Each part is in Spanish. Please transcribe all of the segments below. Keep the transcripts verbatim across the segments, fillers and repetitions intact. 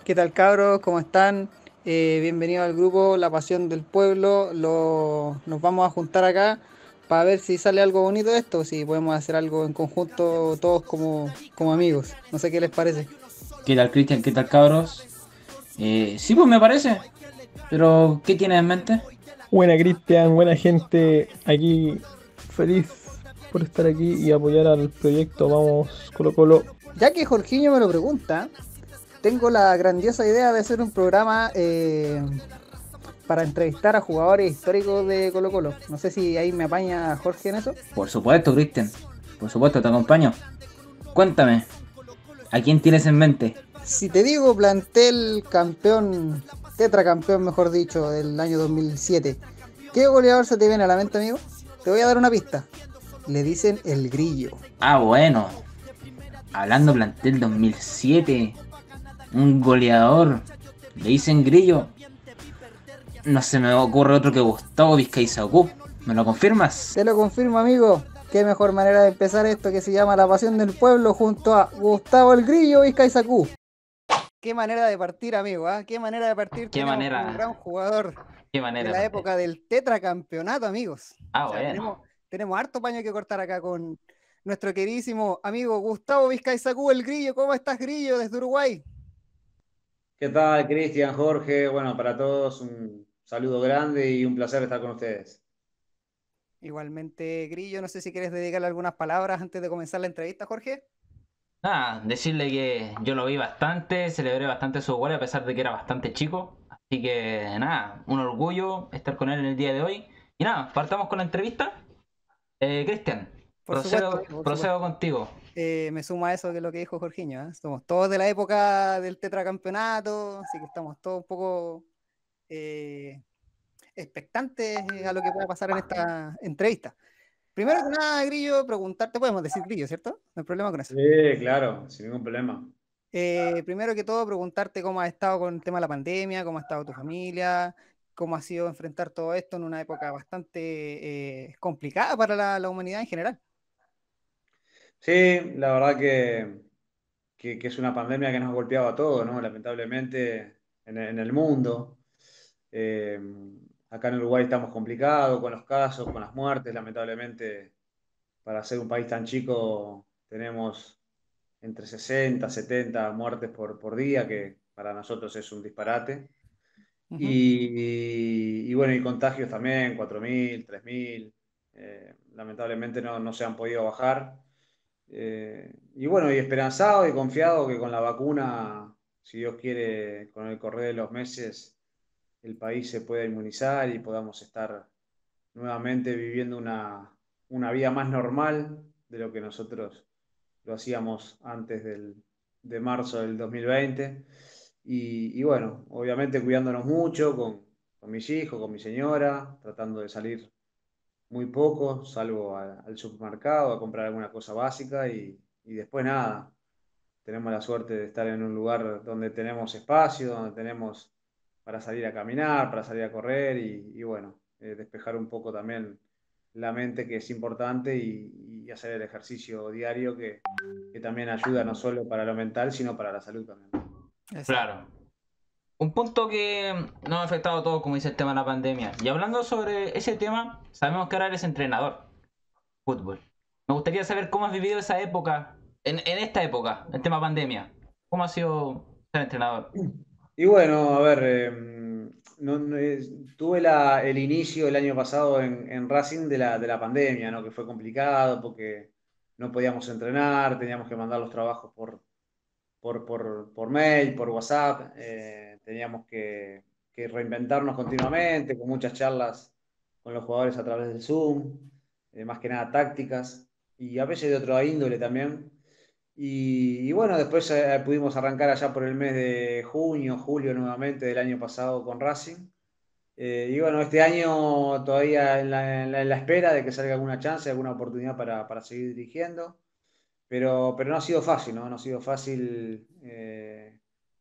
¿Qué tal, cabros? ¿Cómo están? Eh, bienvenidos al grupo La Pasión del Pueblo. Lo- nos vamos a juntar acá para ver si sale algo bonito de esto, si podemos hacer algo en conjunto todos como, como amigos. No sé qué les parece. ¿Qué tal, Cristian? ¿Qué tal, cabros? Eh, sí, pues me parece. Pero, ¿qué tienes en mente? Buena Cristian, buena gente, aquí feliz por estar aquí y apoyar al proyecto. Vamos, Colo Colo. Ya que Jorginho me lo pregunta, tengo la grandiosa idea de hacer un programa eh, para entrevistar a jugadores históricos de Colo Colo. No sé si ahí me apaña Jorge en eso. Por supuesto, Cristian. Por supuesto, te acompaño. Cuéntame, ¿a quién tienes en mente? Si te digo plantel campeón, tetracampeón mejor dicho, del año dos mil siete, ¿qué goleador se te viene a la mente, amigo? Te voy a dar una pista. Le dicen el Grillo. Ah, bueno. Hablando plantel dos mil siete, un goleador. Le dicen Grillo. No se me ocurre otro que Gustavo Vizcaizacú. ¿Me lo confirmas? Te lo confirmo, amigo. Qué mejor manera de empezar esto que se llama La Pasión del Pueblo junto a Gustavo el Grillo Vizcaizacú. Qué manera de partir, amigo, ¿ah? Qué manera de partir Qué tenemos con un manera, gran jugador qué de manera de la partir. época del tetracampeonato, amigos. Ah, O sea, tenemos, bueno. tenemos harto paño que cortar acá con nuestro queridísimo amigo Gustavo Vizcaizacú, el Grillo. ¿Cómo estás, Grillo, desde Uruguay? ¿Qué tal, Cristian, Jorge? Bueno, para todos un saludo grande y un placer estar con ustedes. Igualmente, Grillo, no sé si quieres dedicarle algunas palabras antes de comenzar la entrevista, Jorge. Nada, decirle que yo lo vi bastante, celebré bastante su gol a pesar de que era bastante chico. Así que nada, un orgullo estar con él en el día de hoy. Y nada, partamos con la entrevista. Eh, Cristian, Por supuesto, procedo, amigo, por procedo supuesto. contigo. Eh, me suma a eso que es lo que dijo Jorginho, ¿eh? Somos todos de la época del tetracampeonato, así que estamos todos un poco eh, expectantes eh, a lo que pueda pasar en esta entrevista. Primero que nada, Grillo, preguntarte, podemos decir Grillo, ¿cierto? No hay problema con eso. Sí, claro, sin ningún problema. Eh, primero que todo, preguntarte cómo has estado con el tema de la pandemia, cómo ha estado tu familia, cómo ha sido enfrentar todo esto en una época bastante eh, complicada para la, la humanidad en general. Sí, la verdad que, que- que es una pandemia que nos ha golpeado a todos, ¿no? Lamentablemente en, el en el mundo. Eh, Acá en Uruguay estamos complicados con los casos, con las muertes. Lamentablemente, para ser un país tan chico, tenemos entre sesenta, setenta muertes por, por día, que para nosotros es un disparate. Ujú. Y, y bueno, y contagios también, cuatro mil tres mil eh, lamentablemente no, no se han podido bajar. Eh, y bueno, y esperanzado y confiado que con la vacuna, si Dios quiere, con el correr de los meses, el país se pueda inmunizar y podamos estar nuevamente viviendo una, una vida más normal de lo que nosotros lo hacíamos antes del, de marzo del dos mil veinte. Y, y bueno, obviamente cuidándonos mucho con, con mis hijos, con mi señora, tratando de salir muy poco, salgo a- al supermercado a comprar alguna cosa básica y, y después nada. Tenemos la suerte de estar en un lugar donde tenemos espacio, donde tenemos para salir a caminar, para salir a correr y, y bueno, eh, despejar un poco también la mente, que es importante, y, y hacer el ejercicio diario que, que también ayuda no solo para lo mental, sino para la salud también. Exacto. Claro. Un punto que nos ha afectado a todos, como dice el tema de la pandemia. Y hablando sobre ese tema, sabemos que ahora eres entrenador de fútbol. Me gustaría saber cómo has vivido esa época, en, en esta época, el tema pandemia. ¿Cómo ha sido ser entrenador? Y bueno, a ver, eh, no- no es- tuve la- el inicio el año pasado en, en Racing de la, de la pandemia, ¿no? Que fue complicado porque no podíamos entrenar, teníamos que mandar los trabajos por, por, por, por mail, por WhatsApp, eh, teníamos que, que reinventarnos continuamente, con muchas charlas con los jugadores a través del Zoom, eh, más que nada tácticas, y a veces de otra índole también. Y, y bueno, después eh, pudimos arrancar allá por el mes de junio, julio nuevamente del año pasado con Racing. Eh, y bueno, este año todavía en la, en la- en la espera de que salga alguna chance, alguna oportunidad para, para seguir dirigiendo. Pero, pero no ha sido fácil, ¿no? No ha sido fácil eh,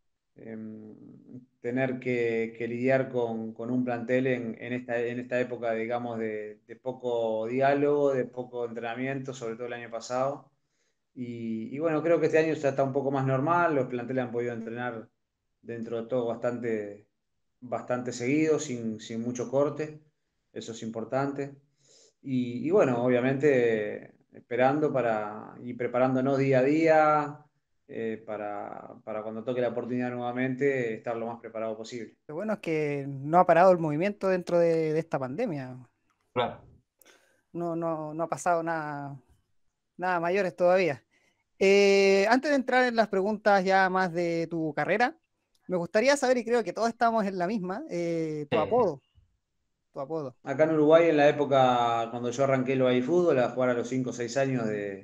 em, tener que, que lidiar con, con un plantel en, en esta, en esta época, digamos, de, de poco diálogo, de poco entrenamiento, sobre todo el año pasado. Y, y bueno, creo que este año ya está un poco más normal, los planteles han podido entrenar dentro de todo bastante, bastante seguido, sin, sin mucho corte, eso es importante. Y, y bueno, obviamente esperando para, y preparándonos día a día eh, para, para cuando toque la oportunidad nuevamente estar lo más preparado posible. Lo bueno es que no ha parado el movimiento dentro de, de esta pandemia. Claro. No, no, no ha pasado nada, nada mayores todavía. Eh, antes de entrar en las preguntas ya más de tu carrera, me gustaría saber, y creo que todos estamos en la misma, eh, tu Sí. apodo, tu apodo. Acá en Uruguay, en la época cuando yo arranqué el baby fútbol, a jugar a los cinco o seis años de,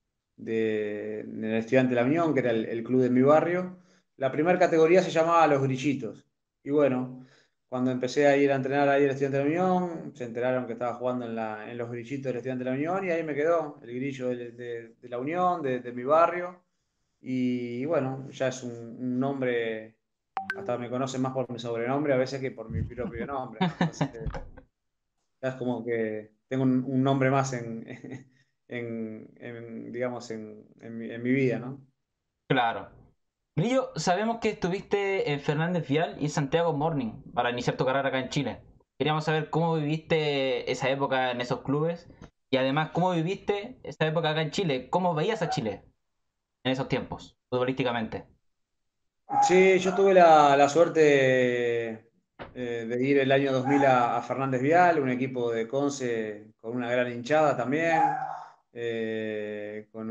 de, en el Estudiante de la Unión, que era el, el club de mi barrio, la primera categoría se llamaba Los Grillitos. Y bueno, cuando empecé a ir a entrenar ahí al Estudiante de la Unión, se enteraron que estaba jugando en, la, en Los Grillitos del Estudiante de la Unión y ahí me quedó el grillo de, de- de la Unión, de, de mi barrio. Y bueno, ya es un, un nombre, hasta me conocen más por mi sobrenombre a veces que por mi propio nombre. Así que ya es como que tengo un, un nombre más en, en, en, digamos, en, en mi, en mi vida, ¿no? Claro. Grillo, sabemos que estuviste en Fernández Vial y Santiago Morning para iniciar tu carrera acá en Chile. Queríamos saber cómo viviste esa época en esos clubes y además cómo viviste esa época acá en Chile, cómo veías a Chile en esos tiempos, futbolísticamente. Sí, yo tuve la, la suerte eh, de ir el año dos mil a, a Fernández Vial, un equipo de Conce con una gran hinchada también, eh, con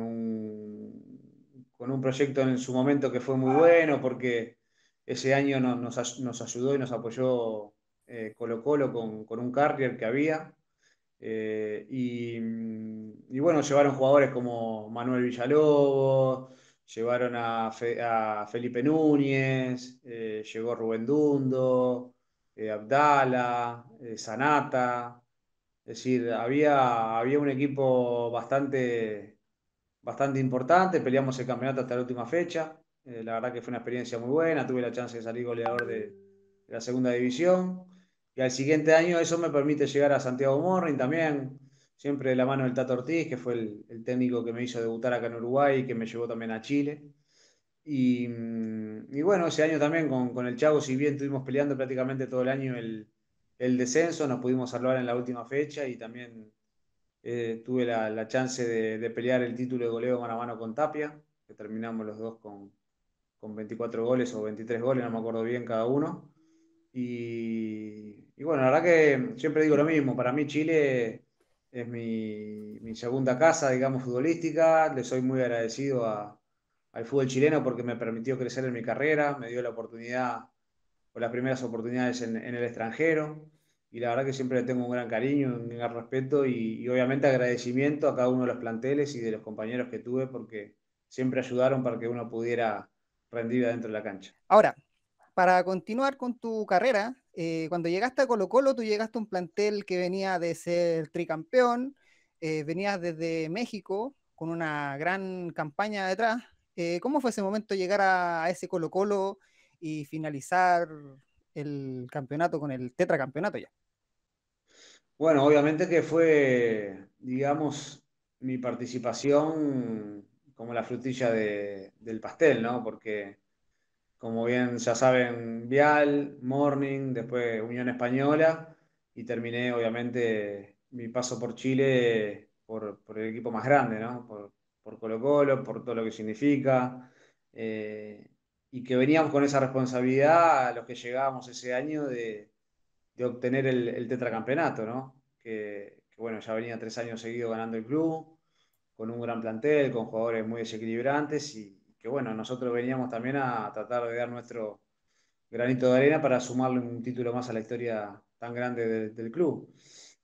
un, con un proyecto en su momento que fue muy bueno porque ese año no- nos, ay- nos ayudó y nos apoyó eh, Colo Colo con, con un carrier que había. Eh, y, y bueno, llevaron jugadores como Manuel Villalobos, llevaron a, Fe- a Felipe Núñez, eh, llegó Rubén Dundo, eh, Abdala, eh, Sanata. Es decir, había, había un equipo bastante, bastante importante, peleamos el campeonato hasta la última fecha. Eh, la verdad que fue una experiencia muy buena, tuve la chance de salir goleador de, de la segunda división. Y al siguiente año eso me permite llegar a Santiago Morning también, siempre de la mano del Tato Ortiz, que fue el, el técnico que me hizo debutar acá en Uruguay y que me llevó también a Chile. Y, mm, y bueno, ese año también con, con el Chago, si bien estuvimos peleando prácticamente todo el año el, el descenso, nos pudimos salvar en la última fecha y también eh, tuve la, la chance de, de pelear el título de goleo mano a mano con Tapia, que terminamos los dos con, con veinticuatro goles o veintitrés goles, no me acuerdo bien cada uno. Y, y bueno, la verdad que siempre digo lo mismo, para mí Chile es mi, mi segunda casa, digamos, futbolística, le soy muy agradecido a- al fútbol chileno porque me permitió crecer en mi carrera, me dio la oportunidad o las primeras oportunidades en, en el extranjero. Y la verdad que siempre le tengo un gran cariño, un gran respeto y, y obviamente agradecimiento a cada uno de los planteles y de los compañeros que tuve porque siempre ayudaron para que uno pudiera rendir adentro de la cancha. Ahora, para continuar con tu carrera, eh, cuando llegaste a Colo Colo, tú llegaste a un plantel que venía de ser tricampeón, eh, venías desde México con una gran campaña detrás. Eh, ¿cómo fue ese momento llegar a, a ese Colo Colo y finalizar el campeonato con el tetracampeonato ya? Bueno, obviamente que fue, digamos, mi participación como la frutilla de- del pastel, ¿no? Porque, como bien ya saben, Vial, Morning, después Unión Española y terminé, obviamente, mi paso por Chile por, por el equipo más grande, ¿no? Por, por Colo-Colo, por todo lo que significa. eh, y que veníamos con esa responsabilidad a los que llegábamos ese año de de obtener el, el tetracampeonato, ¿no? Que, que, bueno, ya venía tres años seguidos ganando el club, con un gran plantel, con jugadores muy desequilibrantes y que bueno, nosotros veníamos también a tratar de dar nuestro granito de arena para sumarle un título más a la historia tan grande de- del club.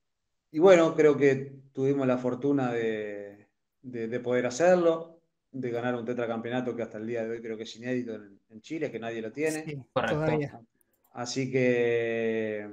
Y bueno, creo que tuvimos la fortuna de, de- de poder hacerlo, de ganar un tetracampeonato que hasta el día de hoy creo que es inédito en, en Chile, que nadie lo tiene. Sí, Correcto. todavía. Así que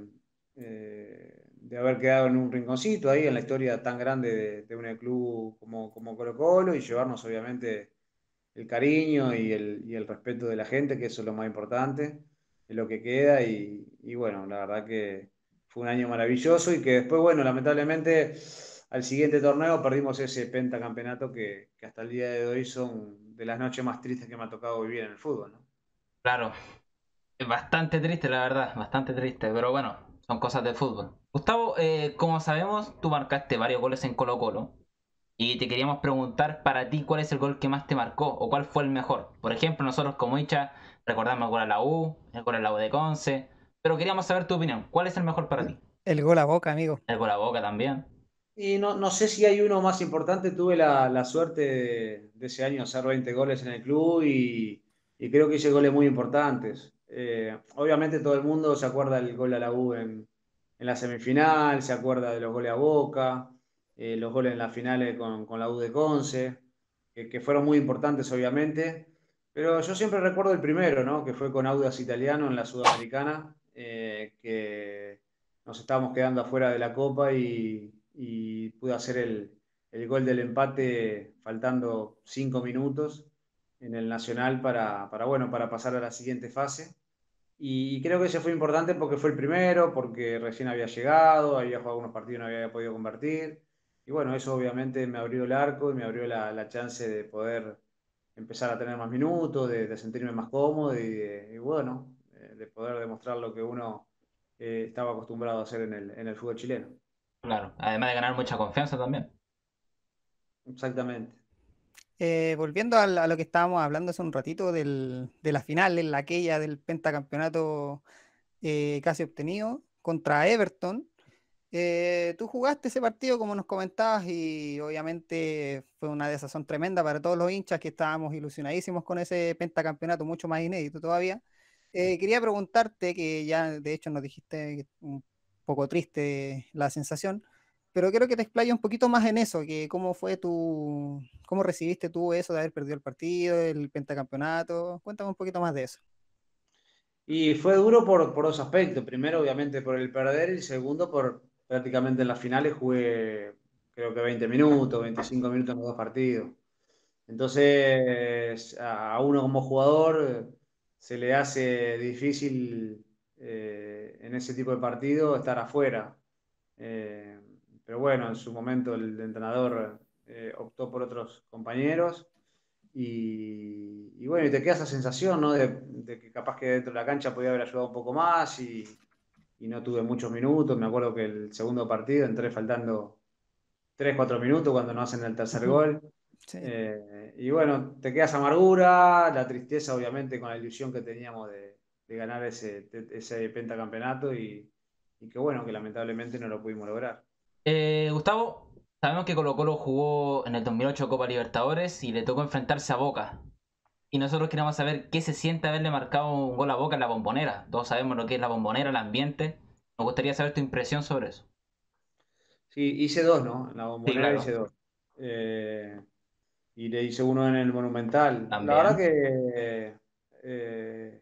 eh, de haber quedado en un rinconcito ahí en la historia tan grande de, de un club como, como Colo Colo y llevarnos obviamente el cariño y el, y el respeto de la gente, que eso es lo más importante, es lo que queda y, y bueno, la verdad que fue un año maravilloso y que después, bueno, lamentablemente al siguiente torneo perdimos ese pentacampeonato que, que hasta el día de hoy son de las noches más tristes que me ha tocado vivir en el fútbol, ¿no? Claro. Es bastante triste, la verdad, bastante triste, pero bueno, son cosas del fútbol. Gustavo, eh, como sabemos, tú marcaste varios goles en Colo Colo y te queríamos preguntar para ti cuál es el gol que más te marcó o cuál fue el mejor. Por ejemplo, nosotros como hincha recordamos el gol a la U, el gol a la U de Conce, pero queríamos saber tu opinión. ¿Cuál es el mejor para ti? El gol a Boca, amigo. El gol a Boca también. Y no, no sé si hay uno más importante. Tuve la, la suerte de, de ese año hacer veinte goles en el club y, y creo que hice goles muy importantes. Eh, obviamente todo el mundo se acuerda del gol a la U en, en la semifinal, se acuerda de los goles a Boca, eh, los goles en las finales con, con la U de Conce, que, que fueron muy importantes obviamente. Pero yo siempre recuerdo el primero, ¿no? Que fue con Audax Italiano en la Sudamericana, eh, que nos estábamos quedando afuera de la Copa y, y pude hacer el, el gol del empate faltando cinco minutos en el Nacional para, para, bueno, para pasar a la siguiente fase. Y creo que ese fue importante porque fue el primero, porque recién había llegado, había jugado algunos partidos y no había podido convertir. Y bueno, eso obviamente me abrió el arco y me abrió la, la chance de poder empezar a tener más minutos, de, de sentirme más cómodo y, de- y bueno, eh, de poder demostrar lo que uno eh, estaba acostumbrado a hacer en el, en el fútbol chileno. Claro, además de ganar mucha confianza también. Exactamente. Eh, volviendo al- a, lo que estábamos hablando hace un ratito del- de la final, en la aquella del pentacampeonato eh, casi obtenido contra Everton. Eh, tú jugaste ese partido como nos comentabas y obviamente fue una desazón tremenda para todos los hinchas que estábamos ilusionadísimos con ese pentacampeonato, mucho más inédito todavía. Eh, quería preguntarte, que ya de hecho nos dijiste que un poco triste la sensación, pero quiero que te explayes un poquito más en eso, que cómo fue tu, cómo recibiste tú eso de haber perdido el partido, el pentacampeonato. Cuéntame un poquito más de eso. Y fue duro por, por dos aspectos. Primero, obviamente, por el perder y segundo, por prácticamente en las finales jugué creo que veinte minutos, veinticinco minutos en los dos partidos. Entonces, a a uno como jugador eh, se le hace difícil eh, en ese tipo de partido estar afuera. Eh, pero bueno, en su momento el entrenador eh, optó por otros compañeros y, y bueno, y te queda esa sensación, ¿no? De, de que capaz que dentro de la cancha podía haber ayudado un poco más y, y no tuve muchos minutos. Me acuerdo que el segundo partido entré faltando tres cuatro minutos cuando no hacen el tercer Ujú. gol. Sí. Eh, y bueno, te queda esa amargura, la tristeza obviamente con la ilusión que teníamos de, de ganar ese, ese pentacampeonato y, y que bueno, que lamentablemente no lo pudimos lograr. Eh, Gustavo, sabemos que Colo Colo jugó en el dos mil ocho Copa Libertadores y le tocó enfrentarse a Boca. Y nosotros queremos saber qué se siente haberle marcado un gol a Boca en la Bombonera. Todos sabemos lo que es la Bombonera, el ambiente. Nos gustaría saber tu impresión sobre eso. Sí, hice dos, ¿no? En la Sí, Bombonera hice claro, dos. Eh, y le hice uno en el Monumental. La verdad también. que eh,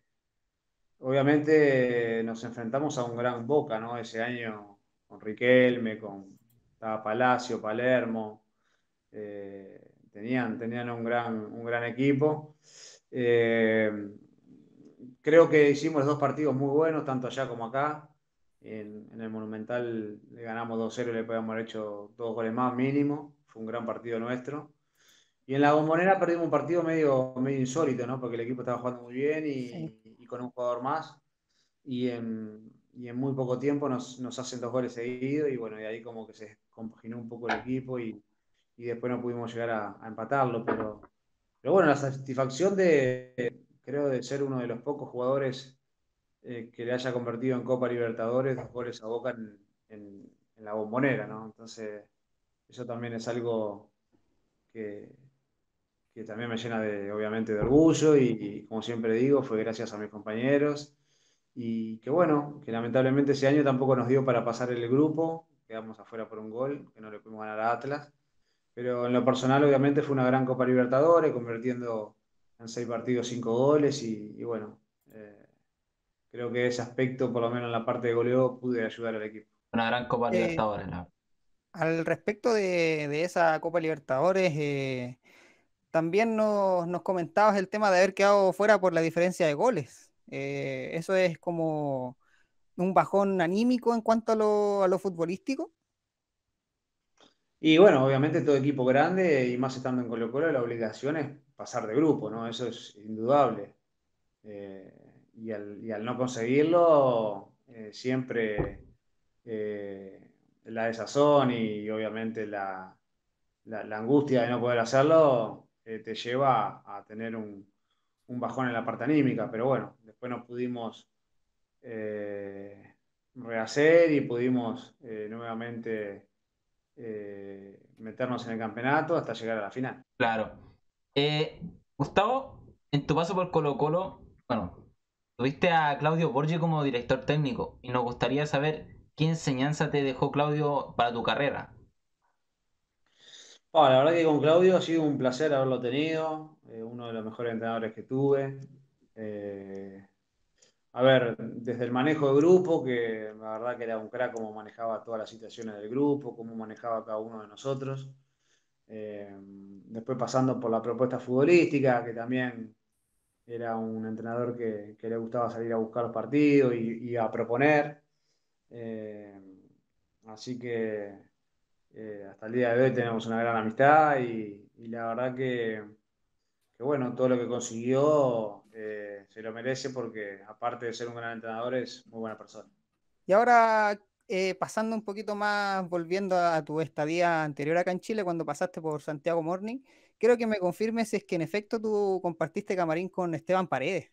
obviamente nos enfrentamos a un gran Boca, ¿no? Ese año con Riquelme, con estaba Palacio, Palermo, eh, tenían, tenían un gran, un gran equipo. Eh, Creo que hicimos dos partidos muy buenos, tanto allá como acá. En, en el Monumental le ganamos dos cero y le podíamos haber hecho dos goles más mínimo. Fue un gran partido nuestro. Y en la Bombonera perdimos un partido medio, medio insólito, ¿no? Porque el equipo estaba jugando muy bien Sí. y, y con un jugador más. Y en, y en muy poco tiempo nos, nos hacen dos goles seguidos. Y bueno, y ahí como que se compaginó un poco el equipo y, y después no pudimos llegar a, a empatarlo. Pero, pero bueno, la satisfacción de, creo, de ser uno de los pocos jugadores eh, que le haya convertido en Copa Libertadores dos goles a Boca en, en, en la Bombonera, ¿no? Entonces, eso también es algo que que también me llena de, obviamente, de orgullo y, y, como siempre digo, fue gracias a mis compañeros y que bueno, que lamentablemente ese año tampoco nos dio para pasar el grupo, quedamos afuera por un gol, que no le pudimos ganar a Atlas, pero en lo personal obviamente fue una gran Copa Libertadores, convirtiendo en seis partidos cinco goles y, y bueno, eh, creo que ese aspecto, por lo menos en la parte de goleo, pude ayudar al equipo. Una gran Copa Eh, Libertadores, la- Al respecto de, de esa Copa Libertadores, eh, también nos, nos comentabas el tema de haber quedado fuera por la diferencia de goles. Eh, eso es como un bajón anímico en cuanto a lo, a lo futbolístico. Y bueno, obviamente todo equipo grande y más estando en Colo Colo, la obligación es pasar de grupo, ¿no? Eso es indudable. Eh, y al, y al no conseguirlo, eh, siempre eh, la desazón y, obviamente la, la- la angustia de no poder hacerlo eh, te lleva a, a tener un, un bajón en la parte anímica. Pero bueno, después nos pudimos eh, rehacer y pudimos eh, nuevamente eh, meternos en el campeonato hasta llegar a la final. Claro. Eh, Gustavo, en tu paso por Colo Colo, bueno, tuviste a Claudio Borgi como director técnico y nos gustaría saber qué enseñanza te dejó Claudio para tu carrera. Bueno, la verdad que con Claudio ha sido un placer haberlo tenido, eh, uno de los mejores entrenadores que tuve. Eh, a ver, desde el manejo de grupo, que la verdad que era un crack como manejaba todas las situaciones del grupo, cómo manejaba a cada uno de nosotros. Eh, Después pasando por la propuesta futbolística, que también era un entrenador que, que le gustaba salir a buscar los partidos y, y a proponer. Eh, Así que eh, hasta el día de hoy tenemos una gran amistad y, y la verdad que, que, bueno, todo lo que consiguió eh, se lo merece porque aparte de ser un gran entrenador es muy buena persona. Y ahora, eh, pasando un poquito más, volviendo a tu estadía anterior acá en Chile, cuando pasaste por Santiago Morning, quiero que me confirmes si es que en efecto tú compartiste camarín con Esteban Paredes.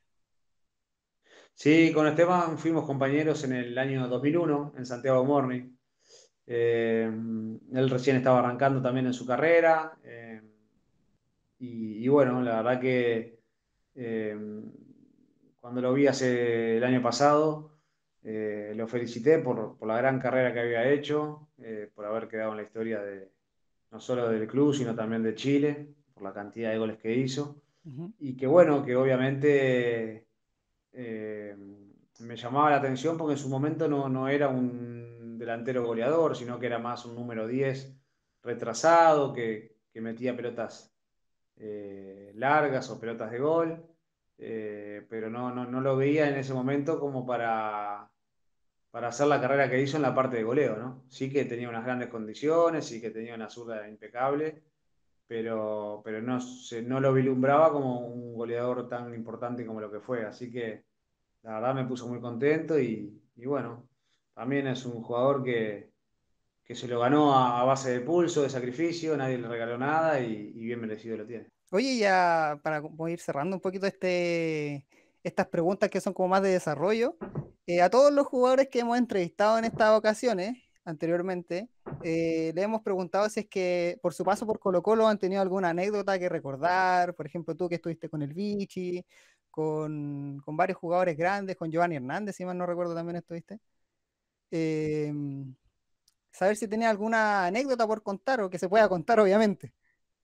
Sí, con Esteban fuimos compañeros en el año dos mil uno en Santiago Morning. Eh, Él recién estaba arrancando también en su carrera. eh, y, y bueno, la verdad que eh, cuando lo vi hace el año pasado, eh, lo felicité por, por la gran carrera que había hecho, eh, por haber quedado en la historia de, no solo del club, sino también de Chile, por la cantidad de goles que hizo. Ujú. Y que bueno, que obviamente eh, me llamaba la atención porque en su momento no, no era un delantero goleador, sino que era más un número diez retrasado, que, que metía pelotas eh, largas o pelotas de gol, eh, pero no, no, no lo veía en ese momento como para, para hacer la carrera que hizo en la parte de goleo, ¿no? Sí que tenía unas grandes condiciones, sí que tenía una zurda impecable, pero, pero no, se, no lo vislumbraba como un goleador tan importante como lo que fue, así que la verdad me puso muy contento y, y bueno, también es un jugador que, que se lo ganó a, a base de pulso, de sacrificio, nadie le regaló nada y, y bien merecido lo tiene. Oye, ya para como ir cerrando un poquito este, estas preguntas que son como más de desarrollo, eh, a todos los jugadores que hemos entrevistado en estas ocasiones, anteriormente, eh, le hemos preguntado si es que por su paso por Colo Colo han tenido alguna anécdota que recordar, por ejemplo, tú que estuviste con el Vichy, con, con varios jugadores grandes, con Giovanni Hernández, si mal no recuerdo, también estuviste. Eh, Saber si tenía alguna anécdota por contar o que se pueda contar, obviamente.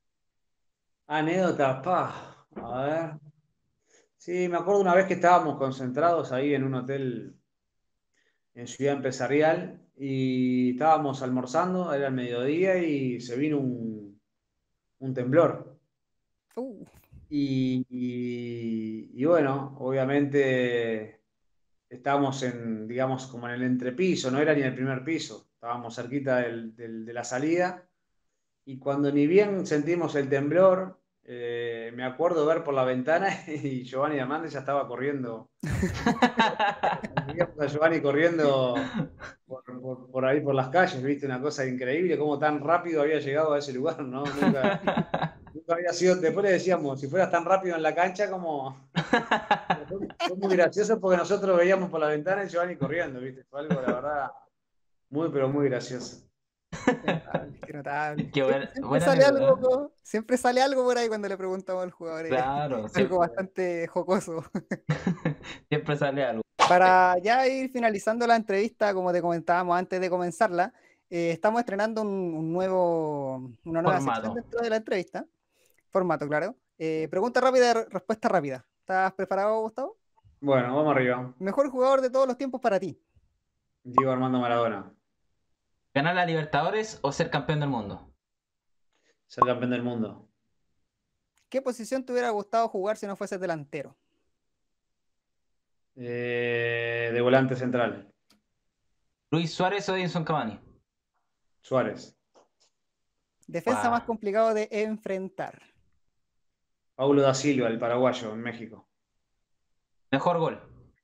Anécdota, pa, a ver. Sí, me acuerdo una vez que estábamos concentrados ahí en un hotel en Ciudad Empresarial y estábamos almorzando, era el mediodía y se vino un, un temblor. Uh, Y, y- y bueno, obviamente estábamos en, digamos, como en el entrepiso, no era ni el primer piso, estábamos cerquita del- del- de la salida. Y cuando ni bien sentimos el temblor, eh, me acuerdo ver por la ventana y Giovanni Hernández ya estaba corriendo. Veíamos a Giovanni corriendo por, por- por ahí por las calles, viste, una cosa increíble, cómo tan rápido había llegado a ese lugar, ¿no? Nunca, nunca había sido. Después le decíamos, si fueras tan rápido en la cancha, como. Fue, fue muy gracioso porque nosotros veíamos por la ventana y Giovanni corriendo, viste. Fue algo, la verdad, muy, pero muy gracioso. qué notable, qué notable. Qué Siempre, buena, siempre buena sale anécdota. algo, siempre sale algo por ahí cuando le preguntamos al jugador. eh, Claro, Algo siempre, bastante jocoso. siempre sale algo. Para ya ir finalizando la entrevista, como te comentábamos antes de comenzarla, eh, estamos estrenando un, un nuevo, una nueva sección Formato. dentro de la entrevista. Formato, claro. Eh, pregunta rápida, re- respuesta rápida. ¿Estás preparado, Gustavo? Bueno, vamos arriba. Mejor jugador de todos los tiempos para ti. Diego Armando Maradona, ¿Ganar la Libertadores o ser campeón del mundo? ser campeón del mundo. ¿Qué posición te hubiera gustado jugar si no fueses delantero? Eh, de volante central, ¿Luis Suárez o Edinson Cavani? Suárez. Defensa más Guau. complicado de enfrentar. Paulo da Silva, el paraguayo, en México. Mejor gol.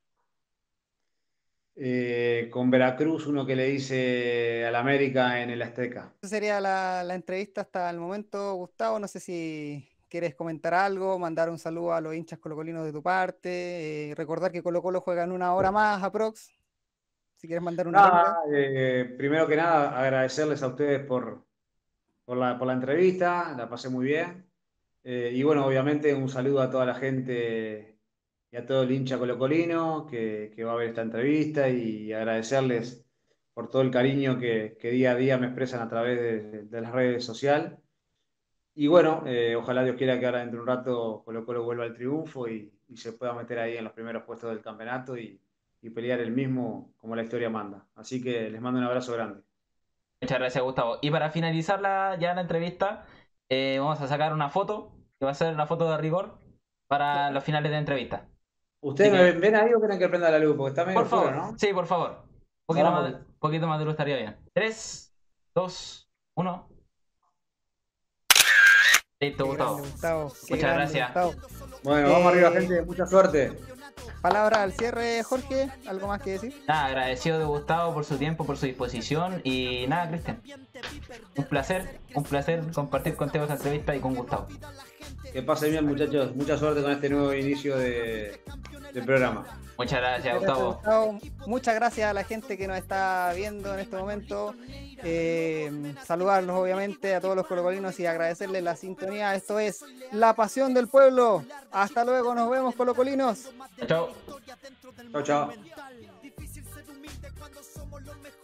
Eh, con Veracruz, uno que le dice al América en el Azteca. Esa sería la, la entrevista hasta el momento, Gustavo. No sé si quieres comentar algo, mandar un saludo a los hinchas colocolinos de tu parte, eh, recordar que Colo Colo juega en una hora más aprox. Si quieres mandar una Nada, lenga. eh, primero que nada, agradecerles a ustedes por, por la, por la entrevista, la pasé muy bien. Eh, y bueno, obviamente un saludo a toda la gente y a todo el hincha colocolino que, que va a ver esta entrevista y agradecerles por todo el cariño que, que día a día me expresan a través de, de las redes sociales. Y bueno, eh, ojalá Dios quiera que ahora dentro de un rato Colo Colo vuelva al triunfo y, y se pueda meter ahí en los primeros puestos del campeonato y, y pelear el mismo como la historia manda. Así que les mando un abrazo grande. Muchas gracias, Gustavo. Y para finalizar la, ya la entrevista, eh, vamos a sacar una foto, que va a ser una foto de rigor para los finales de entrevista. ¿Ustedes Así me que, ven, ven ahí o quieren que prenda la luz? Porque está medio por oscuro, favor, ¿no? sí, por favor. Un poquito más, Vamos. poquito más de luz estaría bien. tres, dos, uno. Listo, Qué grande, Gustavo. Gustavo. Qué Muchas grande, gracias. Gustavo. Bueno, vamos Eh, arriba, gente. Mucha suerte. Palabras al cierre, Jorge. ¿Algo más que decir? Nada, agradecido de Gustavo por su tiempo, por su disposición y nada, Cristian. Un placer, un placer compartir contigo esta entrevista y con Gustavo. Que pasen bien, muchachos. Mucha suerte con este nuevo inicio de, del programa. Muchas gracias, Gracias, Gustavo. Gustavo. Muchas gracias a la gente que nos está viendo en este momento. Eh, saludarlos obviamente a todos los colocolinos y agradecerles la sintonía. Esto es La Pasión del Pueblo. Hasta luego, nos vemos, colocolinos. Chao. Chao, chao.